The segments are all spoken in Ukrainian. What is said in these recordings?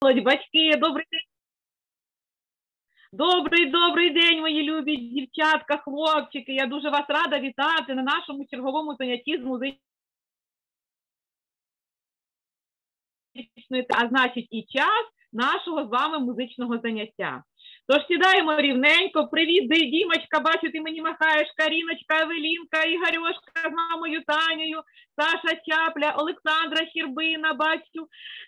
Батьки, добрий день. Добрий день, мої любі дівчатка, хлопчики. Я дуже вас рада вітати на нашому черговому занятті з музичної, а значить і час нашого з вами музичного заняття. Тож сідаємо рівненько. Привіт, Дімочка, бачу, ти мені махаєш, Каріночка, Евелінка, Ігорьошка з мамою Танею, Саша Чапля, Олександра Щербина, бачу,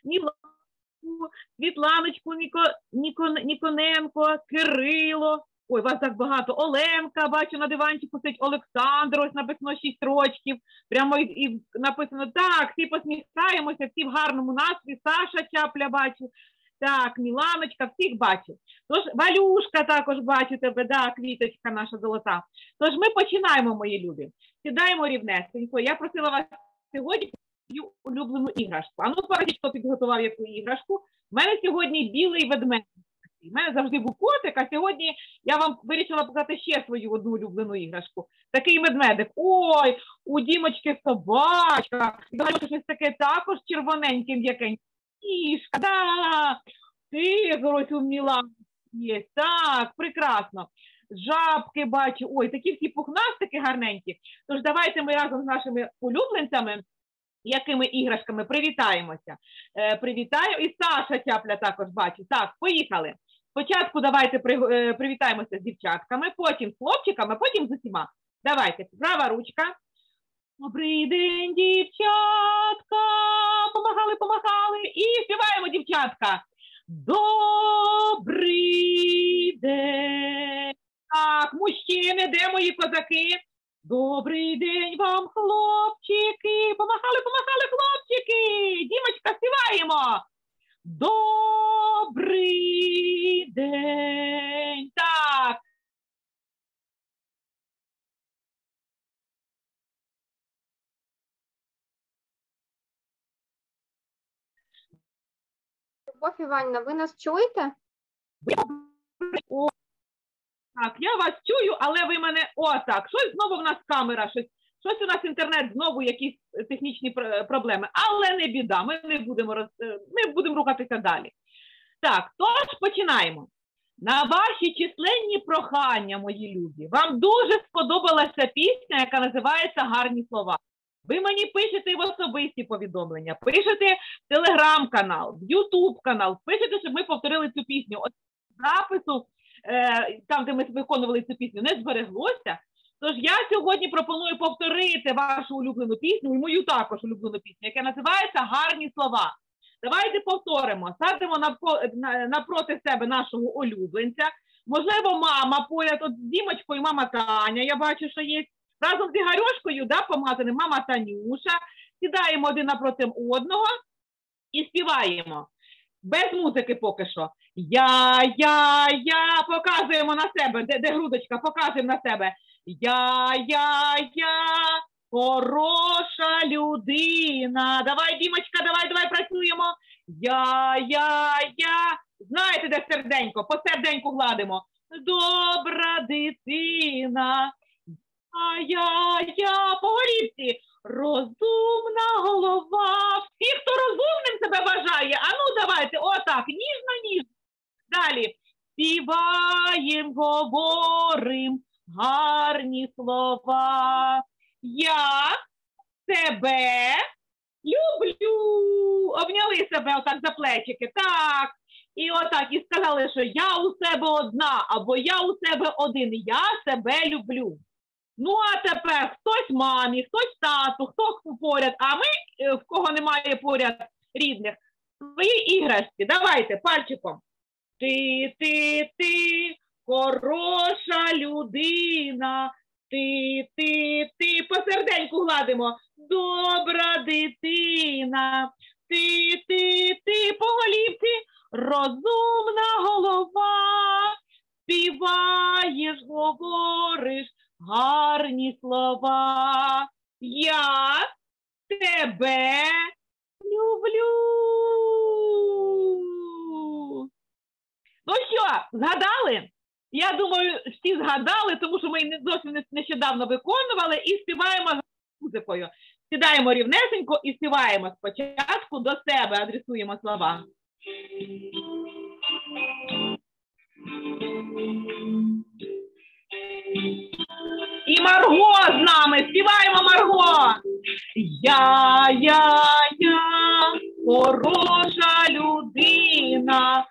Світланочку Ніконенко, Кирило, ой, вас так багато, Оленка, бачу, на диванчику сидить, Олександр, ось написано 6 рочків, прямо і написано, так, всі посміхаємося, всі в гарному настрої, Саша Чапля бачу, так, Міланочка, всіх бачу. Тож, Валюшка також бачу тебе, да, квіточка наша золота. Тож ми починаємо, мої любі. Сідаємо рівнесенько. Я просила вас сьогодні свою улюблену іграшку. А ну, покажіть, хто підготував яку іграшку. У мене сьогодні білий ведмедик. У мене завжди був котик, а сьогодні я вам вирішила показати ще свою одну улюблену іграшку. Такий медведик. Ой, у Дімочки собачка. Щось таке також червоненьке, м'якеньке. Кішка, да, тигр у Мілані є, так, прекрасно. Жабки бачу, ой, такі всі пухнастики гарненькі. Тож давайте ми разом з нашими улюбленцями, якими іграшками, привітаємося. Привітаю, і Саша Чапля також бачу. Так, поїхали. Спочатку давайте привітаємося з дівчатками, потім з хлопчиками, потім з усіма. Давайте, права ручка. Добрий день, дівчатка, помахали, і співаємо, дівчатка. Добрий день. Так, мужчини, де мої козаки? Добрий день вам, хлопчики, помахали, хлопчики. Дімочка, співаємо. Добрий день. Так. Любов Іванівна, ви нас чуєте? Так, я вас чую, але ви мене... О, так, щось знову в нас камера, щось у нас інтернет, знову якісь технічні проблеми. Але не біда, ми будемо рухатися далі. Так, тож починаємо. На ваші численні прохання, мої любі, вам дуже сподобалася пісня, яка називається «Гарні слова». Ви мені пишете в особисті повідомлення, пишете в телеграм-канал, в ютуб-канал, пишете, щоб ми повторили цю пісню. От запису, там, де ми виконували цю пісню, не збереглося. Тож я сьогодні пропоную повторити вашу улюблену пісню, і мою також улюблену пісню, яка називається «Гарні слова». Давайте повторимо, садимо напроти себе нашого улюбленця. Можливо, мама поряд, от з Дімочкою, мама Таня, я бачу, що є. Разом з Ігорьошкою, да, помазаним, мама Танюша. Сідаємо один напроти одного і співаємо. Без музики поки що. Я, показуємо на себе, де грудочка, показуємо на себе. Я, хороша людина. Давай, Дімочка, давай працюємо. Я. Знаєте, де серденько? По серденьку гладимо. Добра дитина. Я, по голівці, розумна голова. Всі, хто розумним себе вважає, а ну давайте, отак, ніжно. Далі, співаєм, говорим гарні слова. Я тебе люблю. Обняли себе отак за плечики, так. І отак, і сказали, що я у себе одна, або я у себе один, я себе люблю. Ну, а тепер хтось мамі, хтось тату, хто поряд, а ми, в кого немає поряд рідних, свої іграшки. Давайте, пальчиком. Ти, хороша людина. Ти, по серденьку гладимо. Добра дитина. Ти, по голівці, розумна голова. Співаєш, говориш гарні слова. Я тебе люблю. Ну що, згадали? Я думаю, всі згадали, тому що ми зовсім нещодавно виконували і співаємо з музикою. Сідаємо рівнесенько і співаємо спочатку до себе, адресуємо слова. І Марго з нами. Співаємо, Марго. Я, хороша людина.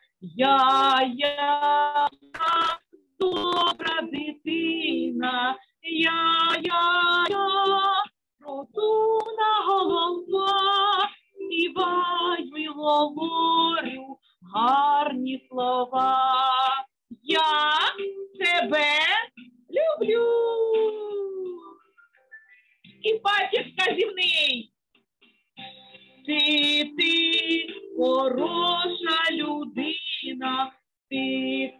Я, добра дитина. Я, розумна голова. Співаю й говорю гарні слова. Я тебе люблю. І пальчик вказівний. Ти, хороша людина. Ти,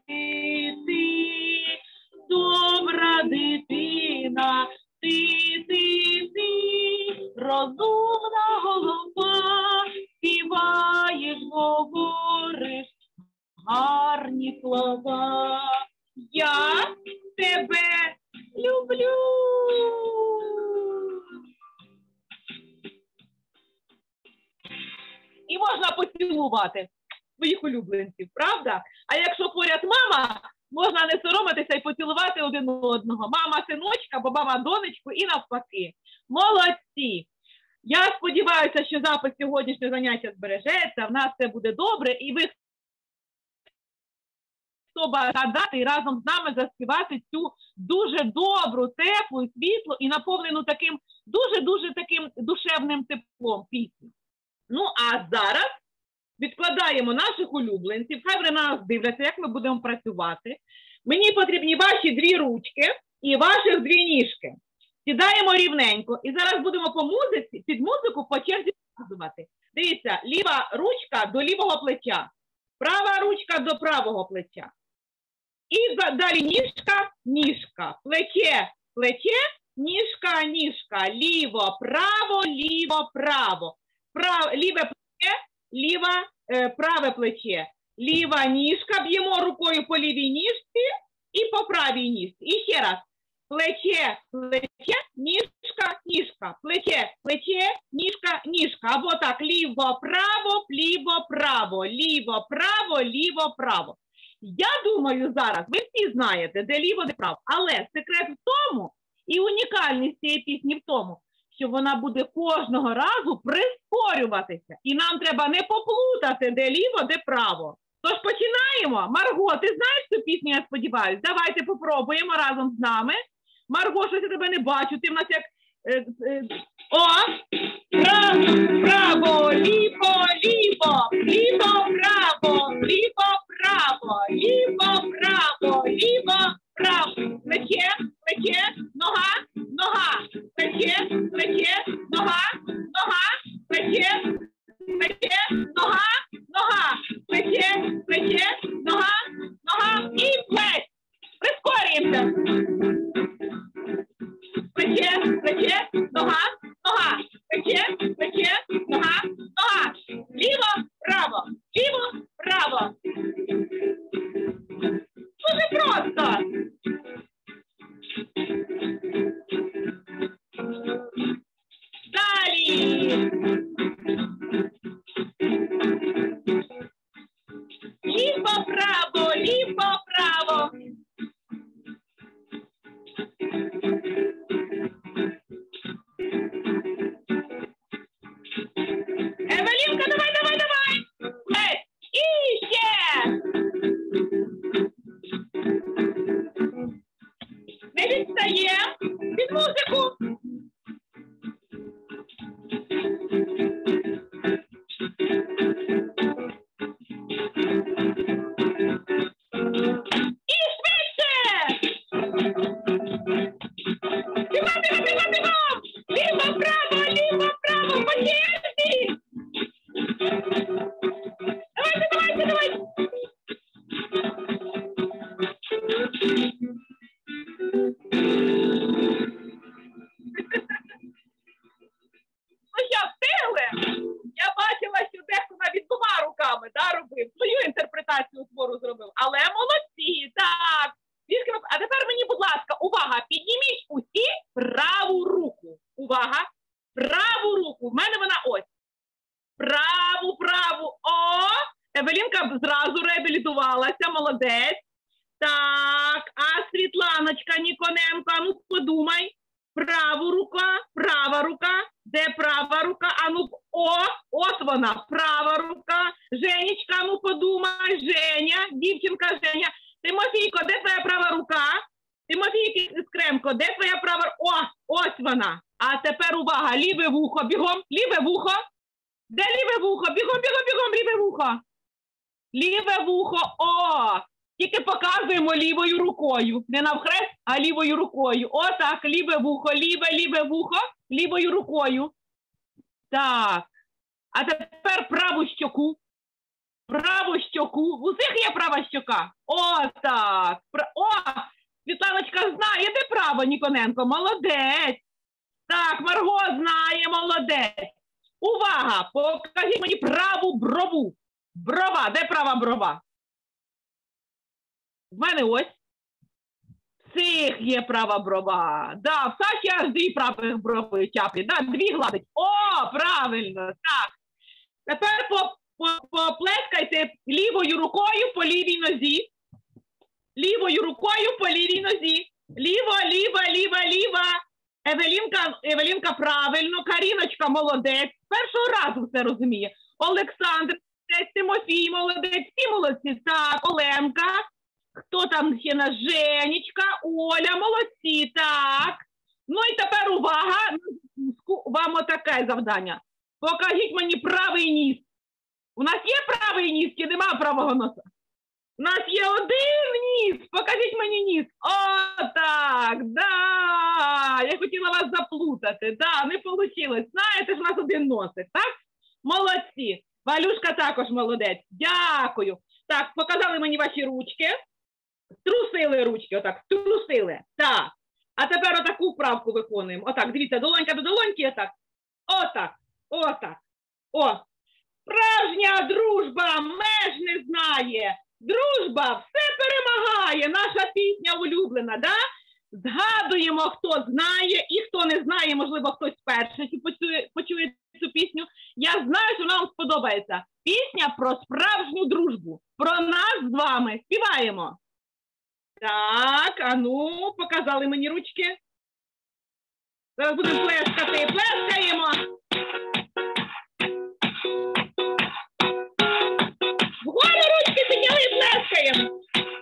добра дитина. Ти, розумна голова. Співаєш, говориш гарні слова. Я тебе люблю. І можна поцілувати своїх улюбленців, правда? А якщо поряд мама, можна не соромитися і поцілувати один одного. Мама синочка, або мама донечку і навпаки. Молодці! Я сподіваюся, що запис сьогоднішнього заняття збережеться, в нас все буде добре, і ви хто гадати і разом з нами заспівати цю дуже добру, теплу, світлу і наповнену таким дуже-дуже таким душевним теплом пісню. Ну, а зараз відкладаємо наших улюбленців, хай вони на нас дивляться, як ми будемо працювати. Мені потрібні ваші 2 ручки і ваших 2 ніжки. Сідаємо рівненько і зараз будемо по музиці, під музику по черзі показувати. Дивіться, ліва ручка до лівого плеча, права ручка до правого плеча. І далі ніжка, ніжка, плече, плече, ніжка, ніжка, ліво, право, ліво, право. Ліве плече, праве плече. Ліва ніжка, б'ємо рукою по лівій ніжці і по правій ніжці. І ще раз. Плече, плече, ніжка, ніжка. Плече, плече, ніжка, ніжка. Або так, ліво, право, ліво, право. Ліво, право, ліво, право. Я думаю, зараз ви всі знаєте, де ліво, де право. Але секрет в тому, і унікальність цієї пісні в тому, що вона буде кожного разу прискорюватися. І нам треба не поплутати, де ліво, де право. Тож починаємо. Марго, ти знаєш цю пісню, я сподіваюся? Давайте попробуємо разом з нами. Марго, щось я тебе не бачу, ти в нас як... Право, ліво, ліво, ліво, право, ліво, право, ліво, право, ліво, право. Плече, плече, нога, нога, плече, плече, нога, нога, плече, плече, нога, нога, плече, плече, нога, нога і плеч. Прискорюємося. Плече, плече, нога, нога, плече, плече, нога, нога. Ліво, право, ліво, право. Дуже просто. Далі. Ліво, право, ліво, право. Евелінка, давай, давай, давай. І ще. Не відстає. Під музику. І швидше. Бігом, бігом, бігом, бігом. Ліво, право, ліво, право. По черзі. Давайте, давайте, давайте. Ну що, встигли? Я бачила, що дехто навіть 2 руками робив, свою інтерпретацію твору зробив. Але молодці, так. А тепер мені, будь ласка, увага, підніміть усі праву руку. Увага, праву руку. В мене вона ось. Праву, праву. О, зразу реабілітувалася, молодець. Так, а Світланочка Ніконенко, а ну подумай. Права рука. Де права рука? А ну, от вона, права рука. Женечка, а ну подумай, Женя, дівчинка Женя. Тимофійко, де твоя права рука? Тимофій Іскренко, де твоя права? Ось вона. А тепер увага, ліве вухо, бігом, ліве вухо. Де ліве вухо? Бігом, ліве вухо. Ліве вухо, тільки показуємо лівою рукою. Не навхрест, а лівою рукою. Отак, ліве вухо, ліве вухо, лівою рукою. Так. А тепер праву щоку. Праву щоку. У всіх є права щока? Отак. Світланочка знає, де право, Ніконенко? Молодець. Так, Марго знає, молодець. Увага! Покажіть мені праву брову. Брова. Де права брова? В мене ось. Всіх є права брова. Да, в Саші аж 2 правих брови тяплі. Да, 2 гладить. Правильно, так. Тепер поплескайте лівою рукою по лівій нозі. Лівою рукою по лівій нозі. Ліва. Евелінка правильно. Каріночка молодець. З першого разу все розуміє. Олександр, Тимофій молодець. Всі молодці. Так, Оленка. Хто там ще на Женечка? Оля, молодці, так. Ну і тепер увага, вам отаке завдання. Покажіть мені правий ніс. У нас є правий ніс чи нема правого носа? У нас є один ніс. Покажіть мені ніс. Так, да. Я хотіла вас заплутати. Да, не вийшло. Знаєте ж, у нас один носик, так? Молодці. Валюшка також молодець. Дякую. Так, показали мені ваші ручки. Струсили ручки, отак, струсили. Так. А тепер отаку вправку виконуємо. Отак, дивіться, долонька до долоньки, отак. Отак. Справжня дружба меж не знає. Дружба все перемагає. Наша пісня улюблена, да? Згадуємо, хто знає і хто не знає, можливо, хтось перший почує цю пісню. Я знаю, що вона вам сподобається. Пісня про справжню дружбу. Про нас з вами. Співаємо. Так, а ну, показали мені ручки. Зараз будемо плескати. Плескаємо. Вгору ручки підняли, плескаємо.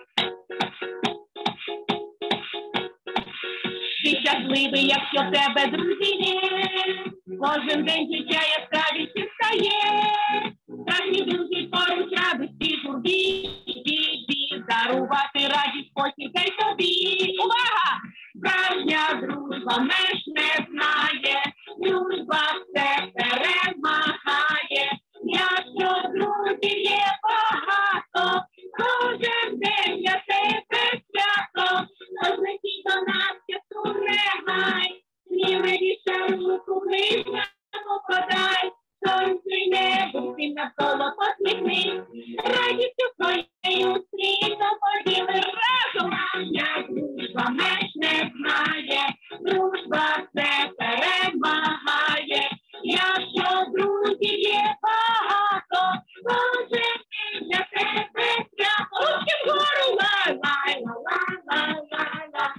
Ти щасливий, якщо в тебе друзі є. Кожен день життя яскравіше стає. Справжні друзі поруч радості журбі. Дарувати радість хочеться й тобі. Увага! Справжня дружба меж не знає. Дружба все перемагає. Якщо друзів є багато, кожен день для тебе свято. Розлетіть до нас, часу не гай. Сміливіше руку ближньому подай. Сонце й небо всім навколо посміхнись. Радістю своєю світом поділи разом. Справжня дружба меж не знає. Дружба все перемагає. Якщо друзів є багато, кожен день для тебе свято. Ручки вгору! Лай-лай-лай-лай-лай-лай.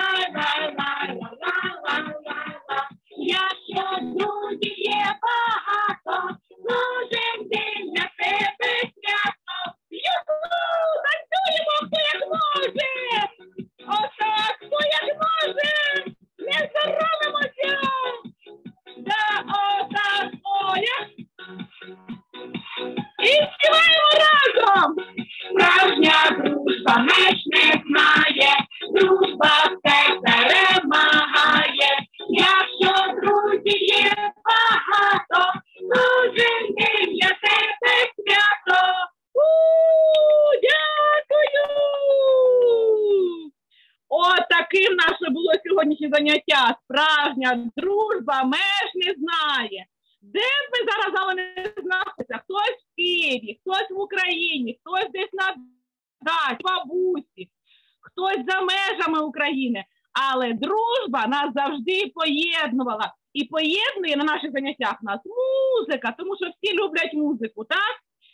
Лай-лай-лай-лай-лай-лай. Якщо друзів є багато, кожен день для тебе свято. Юху! Танцюємо, хто як може! Отак, хто як може! Не соромимося! Да, отак, Оля! І співаємо разом! Справжня дружба меж не знає, дружба все перемагає. Якщо друзів є багато, кожен день для тебе свято. Дякую! Отаким наше було сьогоднішнє заняття. Справжня дружба меж не знає. Де б ми зараз з вами не знаходимося? Хтось в Києві, хтось в Україні, хтось десь на дачі, бабусі, хтось за межами України. Але дружба нас завжди поєднувала. І поєднує на наших заняттях нас музика, тому що всі люблять музику, так?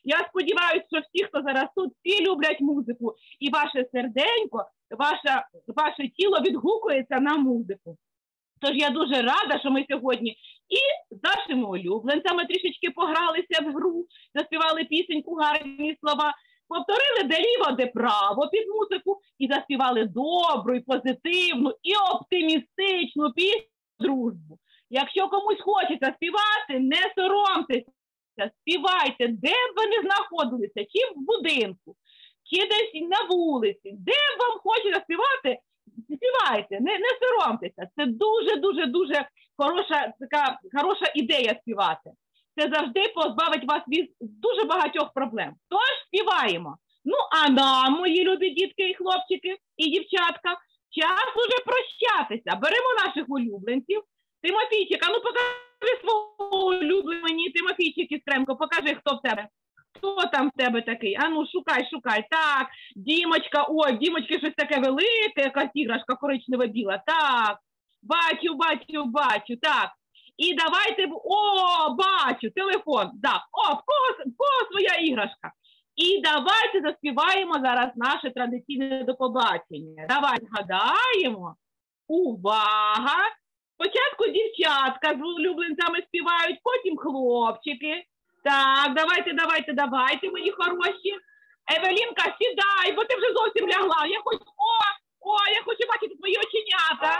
Я сподіваюся, що всі, хто зараз тут, всі люблять музику. І ваше серденько, ваше тіло відгукується на музику. Тож я дуже рада, що ми сьогодні і з нашими улюбленцями трішечки погралися в гру, заспівали пісеньку, гарні слова, повторили де ліво, де право під музику і заспівали добру, і позитивну, і оптимістичну пісню «Дружбу». Якщо комусь хочеться співати, не соромтеся, співайте, де б ви не знаходилися, чи в будинку, чи десь на вулиці, де б вам хочеться співати, співайте, не соромтеся. Це дуже хороша ідея співати. Це завжди позбавить вас від дуже багатьох проблем. Тож співаємо. Ну, а нам, мої любі дітки і хлопчики, і дівчатка, час уже прощатися. Беремо наших улюбленців. Тимофійчик, а ну покажи свого улюбленого, Тимофійчик Іскренко, покажи, хто в тебе. Хто там в тебе такий? А ну, шукай. Так, Дімочка, ой, в Дімочки щось таке велике, якась іграшка коричнево-біла. Так, бачу, так. І давайте, бачу, телефон. Да. В кого своя іграшка? І давайте заспіваємо зараз наше традиційне до побачення. Давайте згадаємо. Увага! Спочатку дівчатка з улюбленцями співають, потім хлопчики. Так, давайте, мої хороші. Евелінка, сідай, бо ти вже зовсім лягла. Я хочу бачити твої оченята.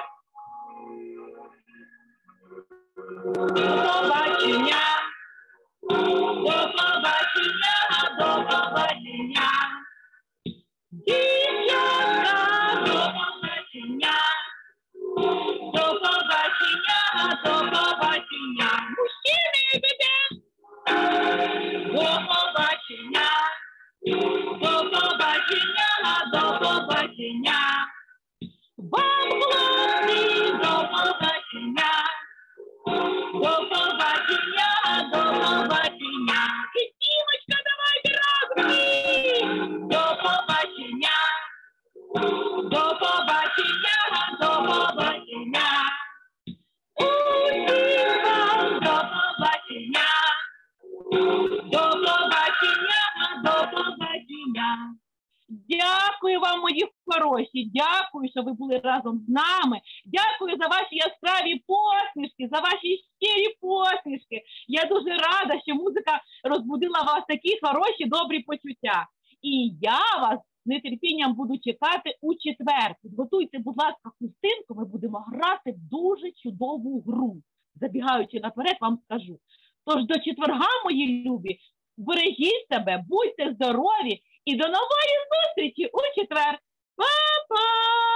До побачення. Дівчатка, до побачення. До побачення. Мужчини, бебе. До побачення. Вам, хлопці, до побачення. До побачення. І Дімочка, давайте разом. До побачення. До побачення. Усім вам до побачення. До побачення. Дякую вам, мої хороші, дякую, що ви були разом з нами. Дякую за ваші яскраві посмішки, за ваші щирі посмішки. Я дуже рада, що музика розбудила вас такі хороші, добрі почуття. І я вас з нетерпінням буду чекати у четвер. Підготуйте, будь ласка, хустинку, ми будемо грати в дуже чудову гру. Забігаючи наперед, вам скажу. Тож до четверга, мої любі, бережіть себе, будьте здорові і до нової зустрічі у четвер. Па-па!